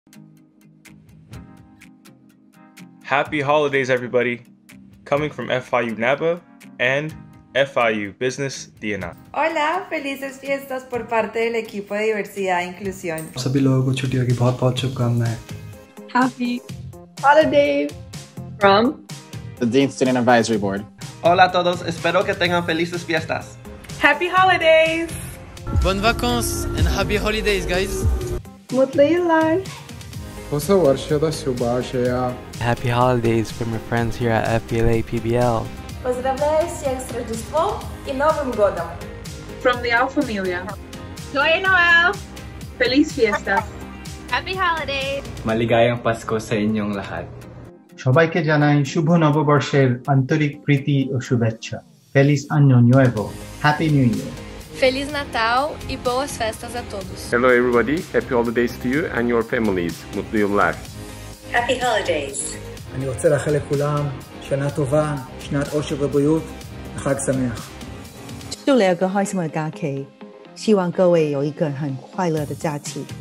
Happy holidays, everybody. Coming from FIU NABA and FIU Business DNA. Hola, felices fiestas por parte del equipo de diversidad e inclusión. सभी लोगों को छुट्टियों की बहुत-बहुत शुभकामनाएं. Happy holiday from the Dean Student Advisory Board. Hola a todos, espero que tengan felices fiestas. Happy holidays! Bonnes vacances and happy holidays, guys. Mutlu yıllar. Happy holidays from your friends here at FBLA PBL. Поздравляю всех с Рождеством и Новым годом! From the Al Familia. Joyeux Noel! Feliz fiestas! Happy holidays! Maligayang Pasko sa inyong lahat. সবাইকে জানাই শুভ নববর্ষের আন্তরিক প্রীতি ও শুভেচ্ছা. Feliz Año Nuevo. Happy New Year. Feliz Natal e boas festas a todos. Hello everybody, happy holidays to you and your families. מותו יומלך. Happy holidays. אני רוצה לאחל לכולם שנה טובה, שנת אושר ובריאות, וחג שמח. 祝了个开心的假期，希望各位有一个很快乐的假期。